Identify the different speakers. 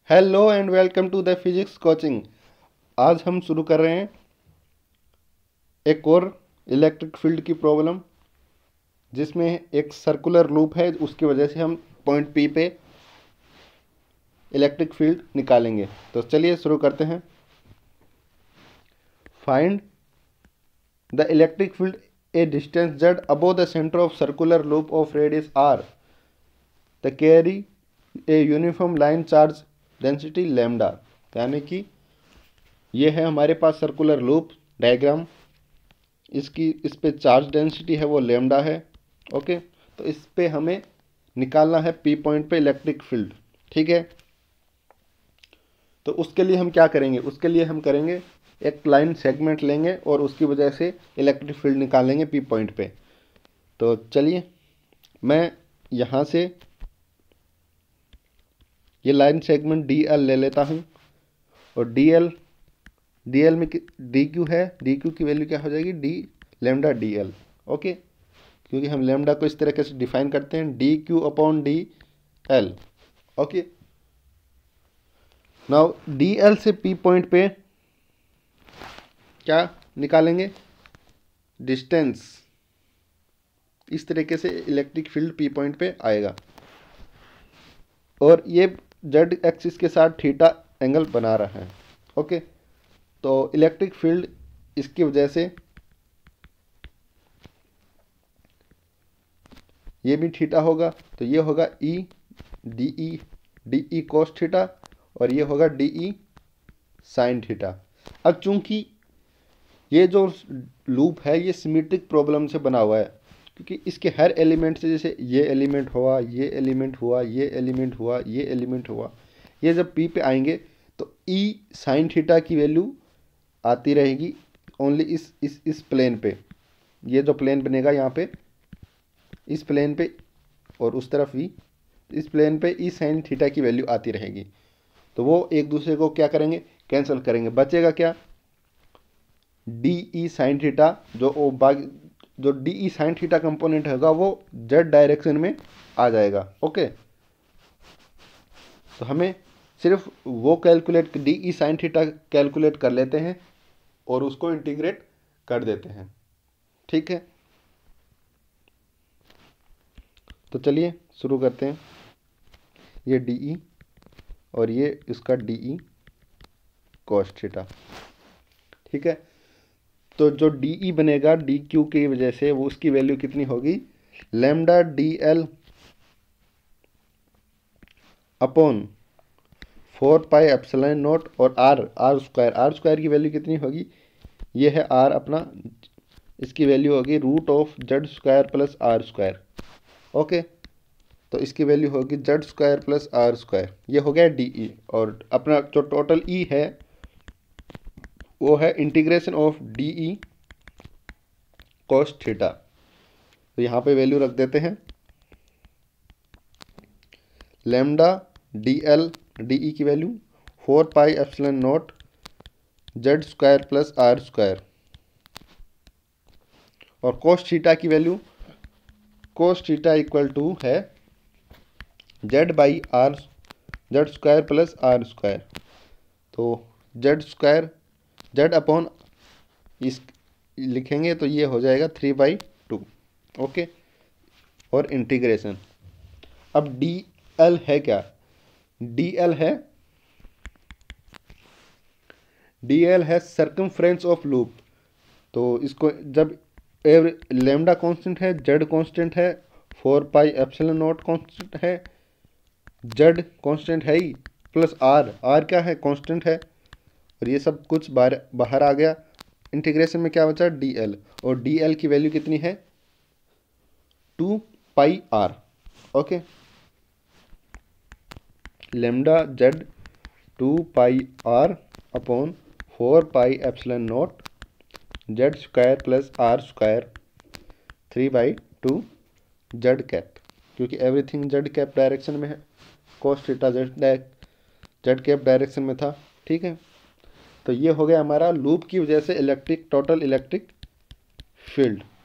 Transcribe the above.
Speaker 1: Hello and welcome to the physics coaching. आज हम शुरू कर रहे हैं एक और इलेक्ट्रिक फील्ड की प्रॉब्लम, जिसमें एक सर्कुलर लूप है। उसकी वजह से हम पॉइंट पी पे इलेक्ट्रिक फील्ड निकालेंगे। तो चलिए शुरू करते हैं। Find the electric field a distance z above the centre of circular loop of radius r the carry a uniform line charge density lambda. यानी कि ये है हमारे पास सर्कुलर लूप डायग्राम। इस पे चार्ज डेंसिटी है वो लैम्डा है। ओके, तो इस पे हमें निकालना है पी पॉइंट पे इलेक्ट्रिक फील्ड। ठीक है, तो उसके लिए हम क्या करेंगे? उसके लिए हम करेंगे एक लाइन सेगमेंट लेंगे और उसकी वजह से इलेक्ट्रिक फील्ड निकालेंगे पी पॉइंट पे। तो चलिए मैं यहाँ से ये लाइन सेगमेंट डी एल ले लेता हूँ, और डी एल में डी क्यू है, डी क्यू की वैल्यू क्या हो जाएगी? D lambda D L. Okay, क्योंकि हम लैम्डा को इस तरीके से डिफाइन करते हैं, D Q upon D L. Okay, now D L से पी पॉइंट पे क्या निकालेंगे? डिस्टेंस। इस तरीके से इलेक्ट्रिक फील्ड पी पॉइंट पे आएगा, और ये जेड एक्सिस के साथ थीटा एंगल बना रहा है। ओके, तो इलेक्ट्रिक फील्ड इसकी वजह से ये भी थीटा होगा, तो ये होगा E D E cos theta, और ये होगा डी ई साइन थीटा। अब चूंकि ये जो लूप है ये सिमेट्रिक प्रॉब्लम से बना हुआ है, क्योंकि इसके हर एलिमेंट से, जैसे ये एलिमेंट हुआ, ये एलिमेंट हुआ, ये एलिमेंट हुआ, ये एलिमेंट हुआ, ये जब पी पे आएंगे तो ई साइन थीटा की वैल्यू आती रहेगी ओनली इस प्लेन पे। ये जो प्लेन बनेगा यहाँ पे, इस प्लेन पे, और उस तरफ भी इस प्लेन पे ई साइन थीटा की वैल्यू आती रहेगी। तो वो एक दूसरे को क्या करेंगे? कैंसिल करेंगे। बचेगा क्या? डी ई साइन थीटा, जो D E sine theta component होगा वो जेड डायरेक्शन में आ जाएगा। ओके, तो हमें सिर्फ वो calculate, D E sine theta calculate कर लेते हैं और उसको इंटीग्रेट कर देते हैं। ठीक है, तो चलिए शुरू करते हैं। ये डी ई और ये इसका डी ई कॉस थीटा। ठीक है, तो जो डी ई बनेगा डी क्यू की वजह से, वो उसकी वैल्यू कितनी होगी? Lambda D L upon 4 pi epsilon naught, और आर स्क्वायर की वैल्यू कितनी होगी? ये है आर अपना, इसकी वैल्यू होगी root of Z square plus R square. Okay, तो इसकी वैल्यू होगी Z square plus R square. ये हो गया डी ई, और अपना जो टोटल ई है वो है integration of D E cos theta. तो यहाँ पे वैल्यू रख देते हैं, lambda D L D E की value 4 pi epsilon naught Z square plus R square, और कॉस थीटा की value, cos theta equal to है Z by R, Z square plus R square. तो जेड स्क्वायर, जेड अपॉन इस लिखेंगे तो ये हो जाएगा 3/2। ओके, और इंटीग्रेशन। अब डी एल है क्या? डी एल है सर्कमफ्रेंस ऑफ लूप। तो इसको जब लैम्डा कांस्टेंट है, जेड कांस्टेंट है, 4 पाई एप्सिलॉन नॉट कांस्टेंट है, जेड कांस्टेंट है ही, प्लस आर क्या है? कांस्टेंट है, और ये सब कुछ बाहर आ गया। इंटीग्रेशन में क्या बचा? डी एल, और डी एल की वैल्यू कितनी है? 2 pi R. Okay, lambda Z 2 pi R upon 4 pi epsilon naught Z square plus R square 3/2 Z cap, क्योंकि एवरीथिंग जेड कैप डायरेक्शन में है, cos theta Z cap direction में था। ठीक है, तो ये हो गया हमारा लूप की वजह से टोटल इलेक्ट्रिक फील्ड।